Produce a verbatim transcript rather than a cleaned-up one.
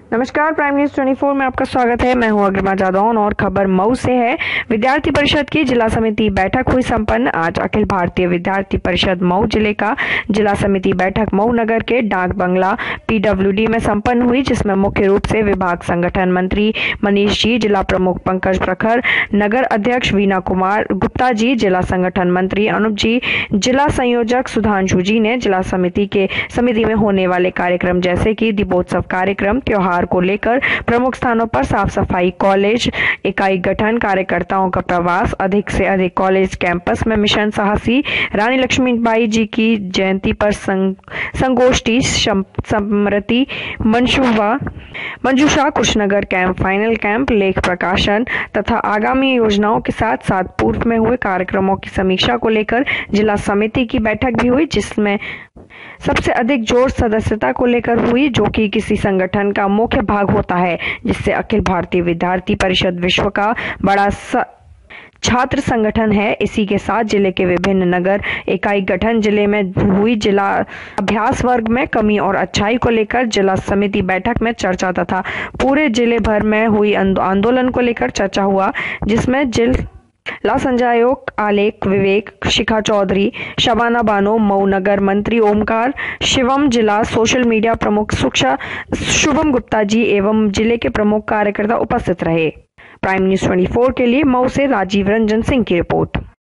नमस्कार, prime news चौबीस में आपका स्वागत है। मैं हूं अग्रिमा जादौन और खबर मऊ से है। विद्यार्थी परिषद की जिला समिति बैठक हुई संपन्न। आज अखिल भारतीय विद्यार्थी परिषद मऊ जिले का जिला समिति बैठक मऊ नगर के डाक बंगला पीडब्ल्यूडी में संपन्न हुई, जिसमें मुख्य रूप से विभाग संगठन मंत्री मनीष जी, जिला प्रमुख पंकज प्रखर, नगर अध्यक्ष वीना कुमार गुप्ता जी, जिला संगठन मंत्री अनुप जी, जिला संयोजक सुधांशु जी ने जिला समिति के समिति में होने वाले कार्यक्रम जैसे कि दीपोत्सव कार्यक्रम, त्योहार को लेकर प्रमुख स्थानों पर साफ सफाई, कॉलेज इकाई गठन, कार्यकर्ताओं का प्रवास, अधिक से अधिक कॉलेज कैंपस में मिशन साहसी, रानी लक्ष्मीबाई जी की जयंती पर संग, संगोष्ठी, स्मृति मंशुवा मंजूषा, कुशनगर कैंप, फाइनल कैंप, लेख प्रकाशन तथा आगामी योजनाओं के साथ साथ पूर्व में हुए कार्यक्रमों की समीक्षा को लेकर जिला समिति की बैठक भी हुई, जिसमें सबसे अधिक जोर सदस्यता को लेकर हुई, जो कि किसी संगठन का मुख्य भाग होता है, जिससे अखिल भारतीय विद्यार्थी परिषद विश्व का बड़ा स... छात्र संगठन है। इसी के साथ जिले के विभिन्न नगर इकाई गठन, जिले में हुई जिला अभ्यास वर्ग में कमी और अच्छाई को लेकर जिला समिति बैठक में चर्चा तथा पूरे जिले भर में हुई आंदोलन को लेकर चर्चा हुआ, जिसमें जिला संचालक आलेख विवेक, शिखा चौधरी, शबाना बानो, मऊ नगर मंत्री ओमकार शिवम, जिला सोशल मीडिया प्रमुख सुक्षा शुभम गुप्ता जी एवं जिले के प्रमुख कार्यकर्ता उपस्थित रहे। प्राइम न्यूज चौबीस के लिए मऊ से राजीव रंजन सिंह की रिपोर्ट।